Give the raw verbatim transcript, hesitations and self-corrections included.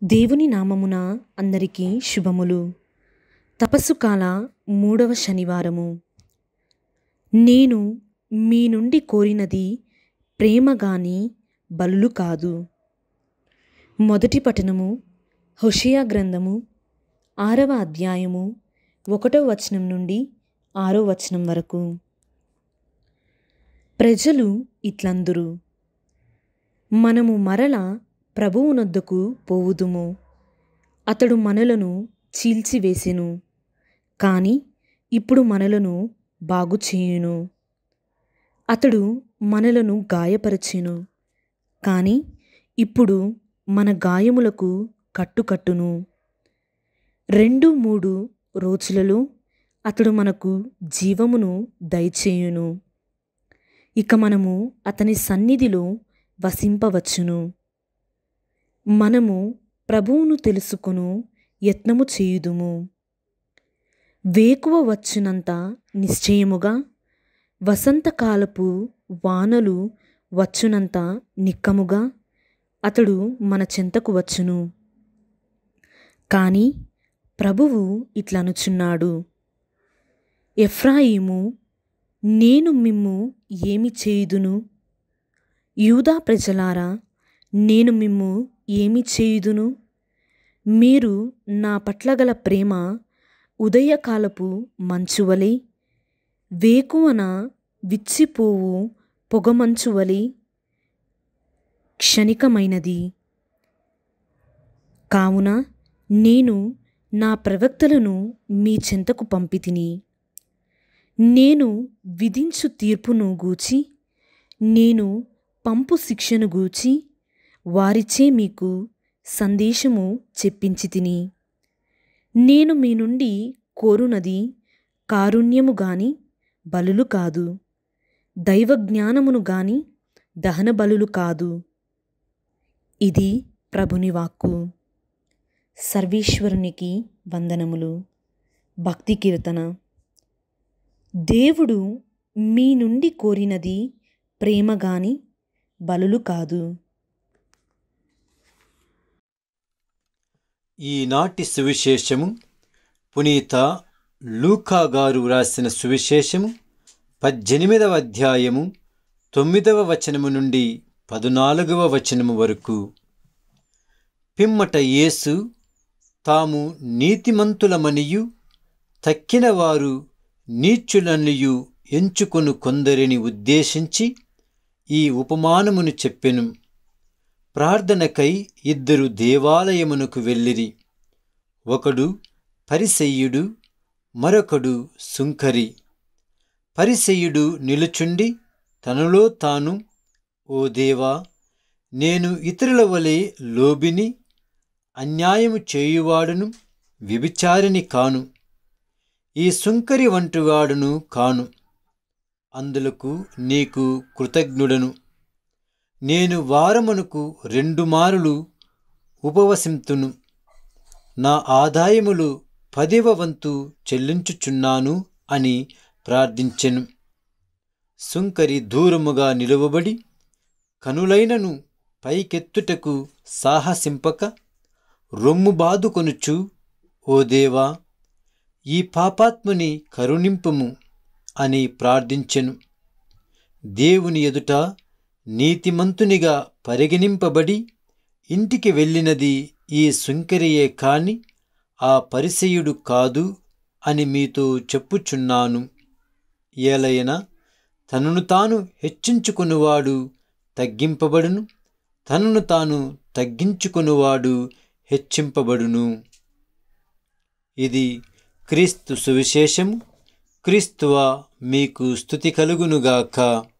దేవుని నామమున అందరికీ శుభములు. తపస్సు కాల మూడవ శనివారము. నేను మీ నుండి కోరినది ప్రేమ గాని బలులు కాదు. మొదటి పఠనము హోషేయ గ్రంథము ఆరవ అధ్యాయము ఒకటవ వచనం నుండి ఆరో వచనం వరకు. ప్రజలు ఇట్లందురు, మనము మరల ప్రభువునొద్దకు పోవుదుము. అతడు మనలను చీల్చివేసెను, కాని ఇప్పుడు మనలను బాగు చేయును. అతడు మనలను గాయపరచెను, కాని ఇప్పుడు మన గాయములకు కట్టుకట్టును. రెండు మూడు రోజులలో అతడు మనకు జీవమును దయచేయును. ఇక మనము అతని సన్నిధిలో వసింపవచ్చును. మనము ప్రభువును తెలుసుకొను యత్నము చేయుదుము. వేకువ వచ్చునంత నిశ్చయముగా, వసంతకాలపు వానలు వచ్చునంత నిక్కముగా అతడు మన చెంతకు వచ్చును. కాని ప్రభువు ఇట్లనుచున్నాడు, ఎఫ్రాయిము, నేను మిమ్ము ఏమి చేయుదును? యూదా ప్రజలారా, నేను మిమ్ము ఏమి చేయుదును? మీరు నా పట్ల గల ప్రేమ ఉదయకాలపు మంచువలె, వేకువన విచ్చిపోవు పొగమంచువలె క్షణికమైనది. కావున నేను నా ప్రవక్తలను మీ చెంతకు పంపితిని. నేను విధించు తీర్పును గూర్చి, నేను పంపు శిక్షను గూర్చి వారిచే మీకు సందేశము చెప్పించి తిని. నేను మీ నుండి కోరునది కారుణ్యము గాని బలులు కాదు, దైవజ్ఞానమును గాని దహన బలులు కాదు. ఇది ప్రభుని వాక్కు. సర్వేశ్వరునికి వందనములు. భక్తి కీర్తన. దేవుడు మీ నుండి కోరినది ప్రేమ గాని బలులు కాదు. ఈనాటి సువిశేషము పునీత లూకా గారు వ్రాసిన సువిశేషము పద్దెనిమిదవ అధ్యాయము తొమ్మిదవ వచనము నుండి పదునాలుగవ వచనము వరకు. పిమ్మట యేసు తాము నీతిమంతులమనియు తక్కిన వారు నీచులనియు ఎంచుకొను కొందరిని ఉద్దేశించి ఈ ఉపమానమును చెప్పెను. ప్రార్థనకై ఇద్దరు దేవాలయమునకు వెళ్ళిరి. ఒకడు పరిసయ్యుడు, మరొకడు సుంకరి. పరిసయ్యుడు నిలుచుండి తనలో తాను, ఓ దేవా, నేను ఇతరుల వలె లోబిని, అన్యాయము చేయువాడును, వ్యభిచారిని కాను. ఈ సుంకరి వంటివాడును కాను. అందులకు నీకు కృతజ్ఞుడను. నేను వారమునకు రెండు మారులు ఉపవసింతును. నా ఆదాయములు పదివ వంతు చెల్లించుచున్నాను అని ప్రార్థించెను. సుంకరి దూరముగా నిలువబడి కనులైనను పైకెత్తుటకు సాహసింపక రొమ్ము బాదుకొనుచు, ఓ దేవా, ఈ పాపాత్ముని కరుణింపుము అని ప్రార్థించెను. దేవుని ఎదుట నీతిమంతునిగా పరిగణింపబడి ఇంటికి వెళ్ళినది ఈ సుంకరియే కాని ఆ పరిసయ్యుడు కాదు అని మీతో చెప్పుచున్నాను. ఏలయన తనను తాను హెచ్చించుకొనువాడు తగ్గింపబడును, తనను తాను తగ్గించుకొనువాడు హెచ్చింపబడును. ఇది క్రీస్తు సువిశేషము. క్రీస్తువా, మీకు స్తుతి కలుగునుగాక.